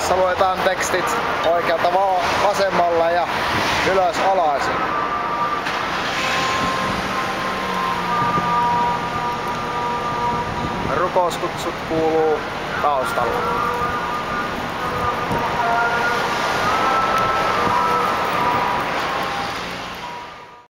Tässä luetaan tekstit oikealta vasemmalle ja ylös alaisin. Rukouskutsut kuuluu taustalla.